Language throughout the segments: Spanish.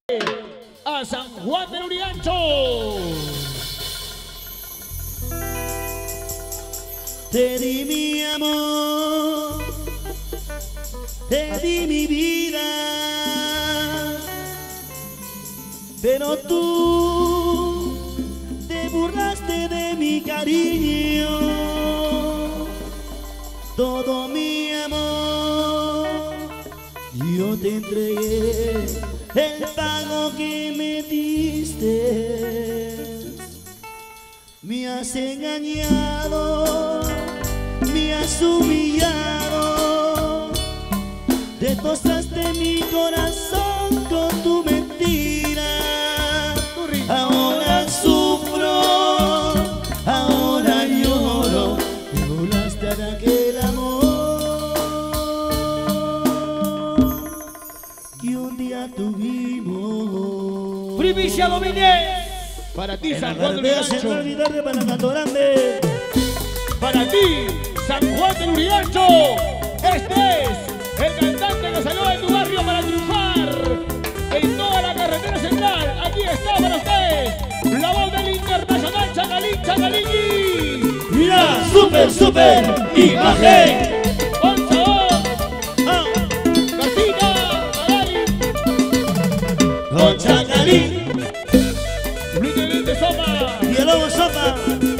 a San Juan del Urigancho. Te di mi amor, te di mi vida, pero tú te burlaste de mi cariño. Todo mi amor yo te entregué, el pago que me diste. Me has engañado, me has humillado, destrozaste mi corazón con tu mentira. Ahora sufro, ahora lloro, te burlaste de aquel amor que un día tuvimos. Primicia Domínguez. Para ti, San Juan del Urigancho. Para ti, San Juan del Urigancho. Este es el cantante que salió de tu barrio para triunfar en toda la carretera central. Aquí está para ustedes la voz del internacional Chacalín, Chacalín. Mira, super imagen. Con sabor. Casita, Magali. Con Chacalín. Y el lobo sopa.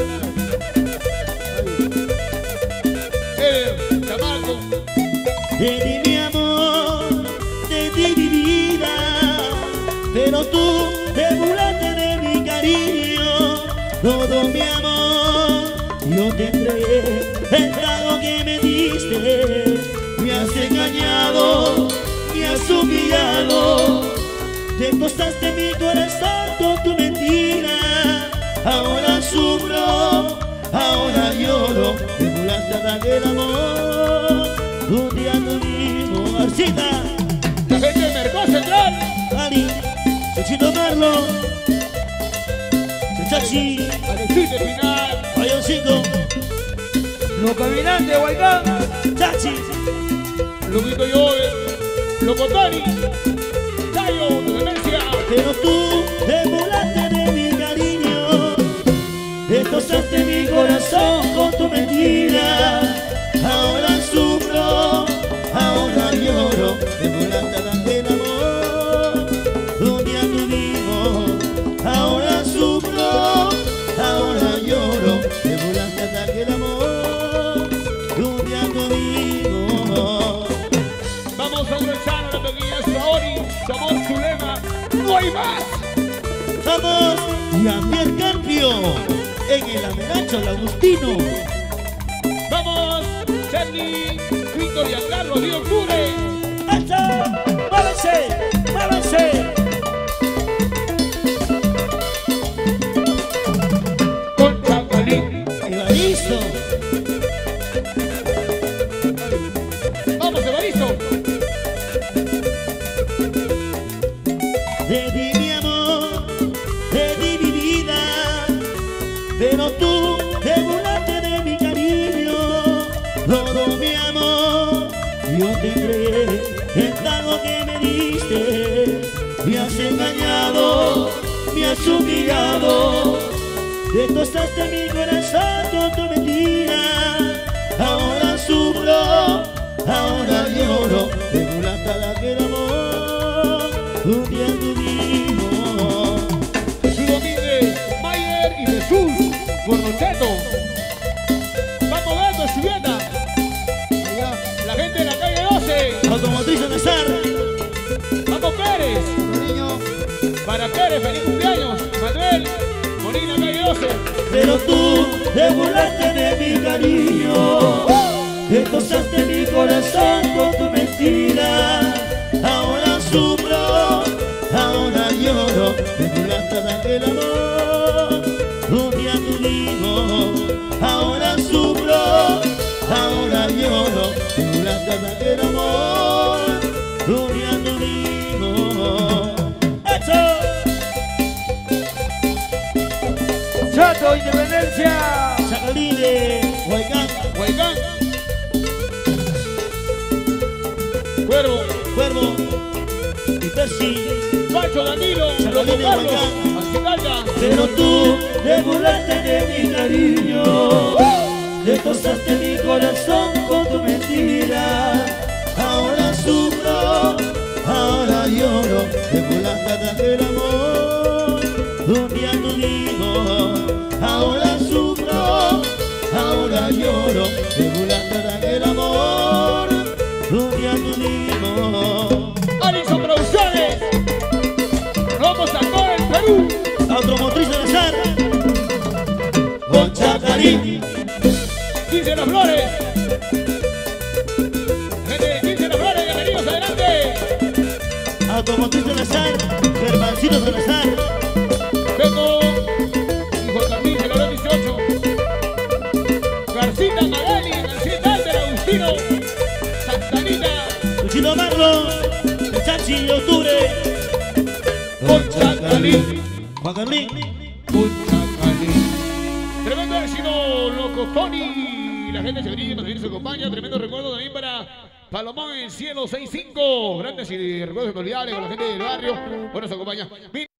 Chamaco. Te di mi amor, te di mi vida, pero tú te burlaste de mi cariño. Todo mi amor yo te entregué, el trago que me diste. Me has engañado, me has humillado, destrozaste mi corazón con tu mentira. Ahora sufro, ahora lloro, te burlaste de aquel amor. Un día tuvimos Arcita, La gente de Mercado Central. Ali, Chechito Marlo, Chechachi, Alexito Final. Bayoncito, Los caminantes, Huaycán. Chachi, Loquito Joven. Loco Tony. Chayo, de Venecia. pero tú te burlaste de mi cariño, destrozaste mi corazón con tu mentira. Ahora sufro, ahora lloro, te burlaste de aquel amor. Un día tuvimos, ahora sufro, ahora lloro, te burlaste de aquel amor. Un día tuvimos. Vamos a ingresar a la pequeña Saori. Su amor, su lema. ¡No hay más! Vamos, y a Pier Carpio, en el Amenacho al Agustino. Vamos, Charlie, Víctor y Carlos, Dios Cure. ¡Alza! ¡Muévanse! ¡Muévanse! Con Chacalín. ¡Evaristo! Vamos, Evaristo. Te di mi amor, te di mi vida, pero tú te burlaste de mi cariño. Todo mi amor yo te entregué, el trago que me diste. Me has engañado, me has humillado, destrozaste mi corazón con tu mentira. Ahora sufro, ahora lloro, te burlaste de aquel amor. Un día tuvimos. Jesús Domínguez, Mayer y Jesús Gorrocheto. Vamos dando, Julieta. La gente de la calle 12. Automotriz Nazar. Vamos, Pérez. Para Pérez, feliz cumpleaños. Manuel, Molina, calle 12. Pero tú te burlaste de mi cariño, destrozaste mi corazón con tu mentira. Ahora sufro, ahora lloro, te burlaste de aquel amor. Un día tuvimos, ahora sufro, ahora lloro, te burlaste de aquel amor. Un día tuvimos. ¡Eso! Chato, Independencia. Chacalines, Huaycán, Huaycán. Cuervo. Cuervo, y Percy, Pacho Danilo, Loco Carlos, Angelata. pero tú te burlaste de mi cariño, destrozaste mi corazón con tu mentira. Ahora sufro, ahora lloro, te burlaste de aquel amor. Un día tú digo, ahora sufro, ahora lloro, te burlaste de aquel amor. Un día tú digo. Alison Producciones. Vamos a todo el Perú. Automotriz de Azar, con Chacarín. 15 Las Flores. Gente de 15 Las Flores, bienvenidos, adelante. Automotriz de Azar, Germancito de Azar. Beto y J. Mil, de la 18. Garcita Magali, Ansiedad del Agustino. Santanita. Luchito Marlon, el Chachi de Octubre. Con Chacalín. Juan Carlín. Con Chacalín. Tremendo éxito, Loco Tony. La gente se brilla, nos viene, se acompaña. Tremendo recuerdo también para Palomón en Cielo 65. Grandes y recuerdos inolvidables con la gente del barrio. Bueno, se acompaña.